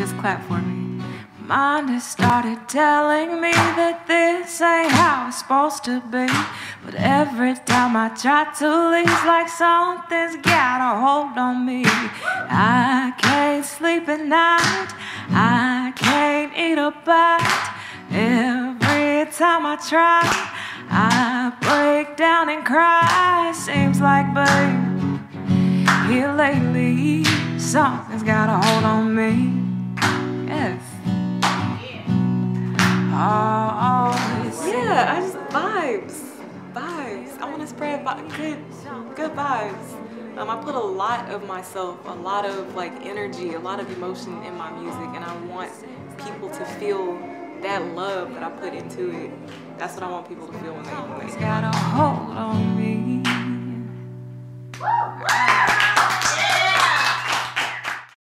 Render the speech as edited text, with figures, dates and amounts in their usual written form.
just clap for me. Mind has started telling me that this ain't how it's supposed to be. But every time I try to leave, it's like something's got a hold on me. I can't sleep at night, I can't eat a bite. Every time I try, I break down and cry. Seems like, babe, here lately, something's got a hold on me. Yes. Yeah, I just vibes. I want to spread good vibes. I put a lot of myself, a lot of like energy, a lot of emotion in my music, and I want people to feel that love that I put into it. That's what I want people to feel when they got a hold on me.